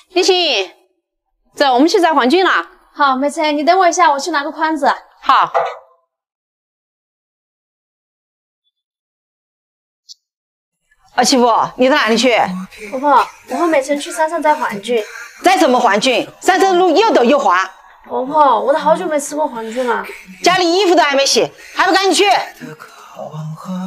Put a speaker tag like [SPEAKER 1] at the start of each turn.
[SPEAKER 1] 李欣，走，我们去摘黄菌了。
[SPEAKER 2] 好，梅菜，你等我一下，我去拿个筐子。
[SPEAKER 1] 好。
[SPEAKER 3] 媳妇，你到哪里去？
[SPEAKER 2] 婆婆，我和美晨去山上摘黄菌。
[SPEAKER 3] 摘什么黄菌？山上的路又陡又滑。
[SPEAKER 2] 婆婆，我都好久没吃过黄菌了。
[SPEAKER 3] 家里衣服都还没洗，还不赶紧去？